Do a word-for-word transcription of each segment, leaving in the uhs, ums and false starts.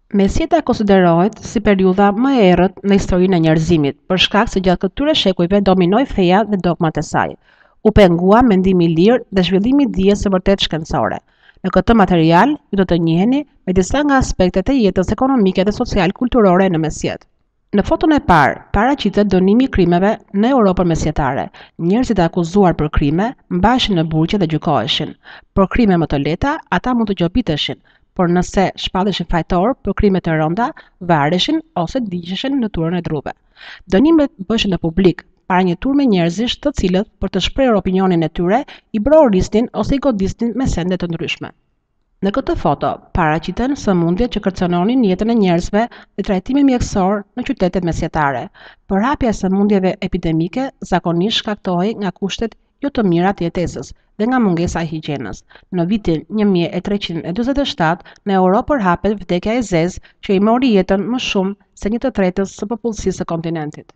Mesjeta konsiderohet si periudha më e errët në historinë e njerëzimit, për shkak se gjatë këtyre shekujve dominoi feja dhe dogmat e saj. U pengua mendimi i lirë dhe zhvillimi i dijes së vërtet shkencore. Në këtë material, ju do të njiheni me disa nga aspektet e jetës ekonomike dhe social-kulturore në mesjet. Në foton e parë, paraqitet dënimi i krimeve në Europën mesjetare. Njerëzit e akuzuar për krime mbaheshin në burgje dhe gjykoheshin. Për krime më të lehta, ata mund të gjobiteshin, por nëse shpalleshin fajtor për krime të rënda, vareshin ose ligjeshin në turën e druve. Dënimet bëshin në publik, para një turme njerëzish të cilët, për të shprehur opinionin e tyre, i brohorisnin ose i godisnin me sende të ndryshme. Në këtë foto, paraqiten sëmundjet që kërcënonin jetën e njerëzve dhe trajtimi mjekësor në qytetet mesjetare. Përhapja e sëmundjeve epidemike zakonisht shkaktohej nga kushtet jo të mira të jetesës dhe nga mungesa e higjienës. Në vitin një mijë e treqind e dyzet e shtatë, në Europë përhapet vdekja e zezë që i mori jetën më shumë se një të tretës së popullsisë së kontinentit.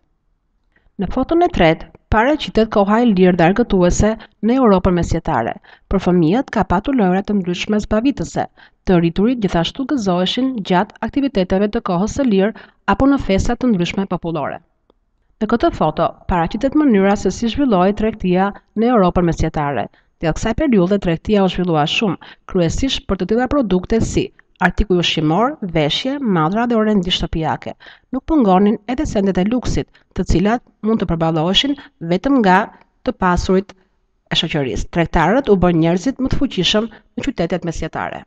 Në foton e tretë, paraqitet koha e lirë dhe argëtuese në Europën mesjetare. Për fëmijët ka patur lojra të ndryshme zbavitëse. Të rriturit gjithashtu gëzoheshin gjatë aktiviteteve të kohës së lirë apo në festa të ndryshme popullore. Në këtë foto, paraqitet mënyra se si zhvillohej tregtia në Europën mesjetare. Gjatë kësaj periudhe tregtia u zhvillua shumë, kryesisht për të tilla produkte si artikuj ushqimor, veshje, madhra dhe orendi shtëpiake. Nuk pungonin edhe sendet e luksit, të cilat mund të përballoheshin vetëm nga të pasurit e shoqërisë. Tregtarët u bën njerëzit më të fuqishëm në qytetet mesjetare.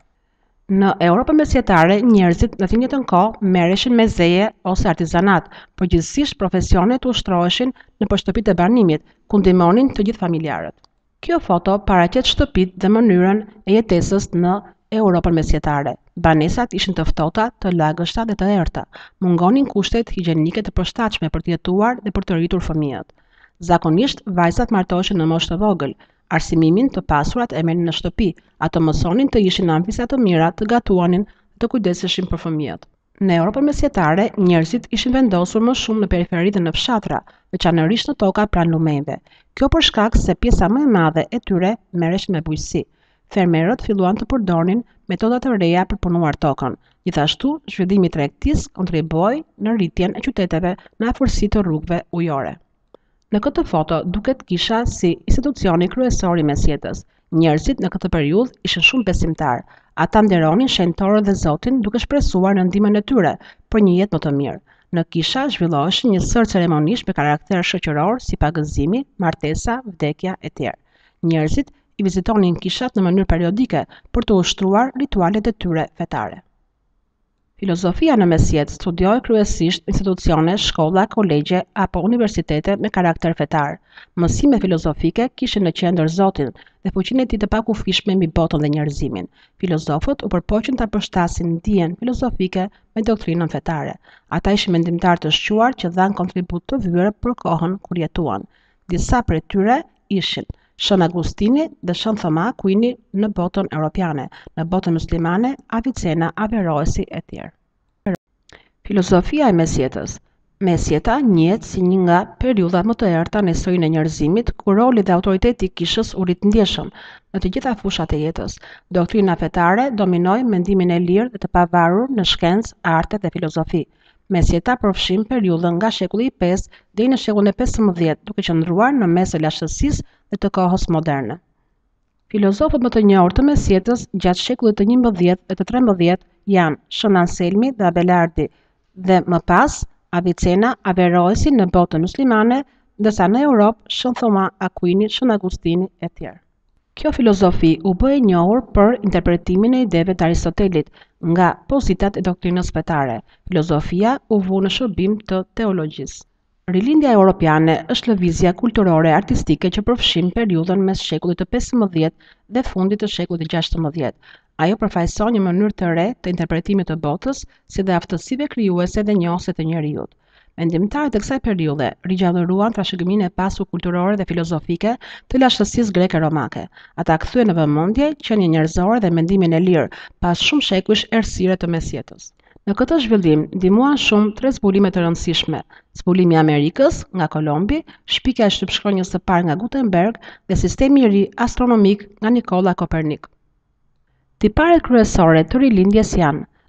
Në Europën mesjetare, njerëzit në të njëjtën kohë merreshin me zeje ose artizanat, përgjithsisht profesionet u ushtroheshin në shtëpitë e banimit, ku ndihmonin të gjithë familjarët. Kjo foto paraqet shtëpitë dhe mënyrën e jetesës në Europën mesjetare. Banesat ishin të ftohta, të lagështa dhe të errta. Mungonin kushtet higjienike të përshtatshme për të jetuar dhe për të rritur fëmijët. Zakonisht vajzat martoheshin në moshë të vogël. Arsimimin të pasurat e merrnin në shtëpi, ato mësonin të ishin anëvisa të mira, të gatuanin dhe të kujdeseshin për fëmijët. Në Europën mesjetare, njerëzit ishin vendosur më shumë në periferi dhe në fshatra, veçanërisht në toka pranë lumejve. Kjo për shkak se pjesa më e madhe e tyre merreshin me bujqësi. Fermerët filluan të përdornin metoda të reja për punuar tokën. Gjithashtu, zhvillimi i tregtisë kontribuoi në rritjen e qyteteve në afërsi të rrugëve ujore. Në këtë foto duket kisha si institucioni kryesor i mesjetës. Njerëzit në këtë periudhë ishin shumë besimtar. Ata nderonin shenjtorët dhe Zotin duke shpresuar në ndihmën e tyre për një jetë më të mirë. Në kisha zhvilloheshin një sër ceremonish me karakter shoqëror si pagëzimi, martesa, vdekja e tjerë. Njerëzit i vizitonin kishat në mënyrë periodike për të ushtruar ritualet e tyre fetare. Filozofia në mesjet studiohej kryesisht institucione, shkolla, kolegje apo universitete me karakter fetar. Mësimet filozofike kishin në qendër Zotin dhe fuqinë e tij të pakufishme mbi botën dhe njerëzimin. Filozofët u përpoqën ta përshtasin dijen filozofike me doktrinën fetare. Ata ishin mendimtar të shquar që dhanë kontribut të vyer për kohën kur jetuan. Disa prej tyre ishin Shën Agustini dhe Shën Thoma Aquini në botën europiane, në botën muslimane, Avicena, Averroesi e tjerë. Filozofia e mesjetës. Mesjeta njihet si një nga periudhat më të errta në historinë e njerëzimit, ku roli dhe autoriteti i kishës u rit ndjeshëm në të gjitha fushat e jetës. Doktrina fetare dominoi mendimin e lirë dhe të pavarur në shkencë, arte dhe filozofi. Mesjeta përfshin periudhën nga shekulli i pestë deri në shekullin e pesëmbëdhjetë, duke qëndruar në mes të lashtësisë dhe të kohës moderne. Filozofët më të njohur të mesjetës gjatë shekullit të njëmbëdhjetë dhe të trembëdhjetë janë Shën Anselmi dhe Abelardi, dhe më pas Avicena, Averroesi në botën muslimane, ndërsa në Europë Shën Thoma Aquini, Shën Agustini e tjerë. Kjo filozofi u bë e njohur për interpretimin e ideve të Aristotelit nga pozitat e doktrinës fetare. Filozofia u vu në shërbim të teologjisë. Rilindja europiane është lëvizja kulturore e artistike që përfshin periudhën mes shekullit të pesëmbëdhjetë dhe fundit të shekullit të gjashtëmbëdhjetë. Ajo përfaqëson një mënyrë të re të interpretimit të botës, si dhe aftësive krijuese dhe njohëse të njerëzit. Mendimtarët e kësaj periudhe rigjallëruan trashëgiminë e pasur kulturore dhe filozofike të lashtësisë greke-romake. Ata kthyen në vëmendje qenie njerëzore dhe mendimin e lirë pas shumë shekujsh errësire të mesjetës. Në këtë zhvillim ndihmuan shumë tre zbulime të rëndësishme: zbulimi i Amerikës nga Kolombi, shpikja e shtypshkronjës së parë nga Gutenberg dhe sistemi i ri astronomik nga Nikola Kopernik. Tiparet kryesore të rilindjes janë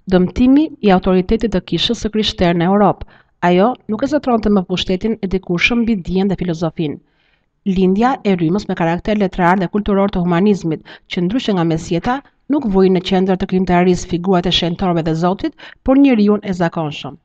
Dëmtimi i autoritetit të Kishës së Krishterë në Europë. Ajo nuk e zotronte më pushtetin e dikurshëm mbi dijen dhe filozofinë. Lindja e rrymës me karakter letrar dhe kulturor të humanizmit, që ndryshe nga mesjeta, nuk vuri në qendër të krijimtarisë figurat e shenjtorëve dhe Zotit, por njeriun e zakonshëm.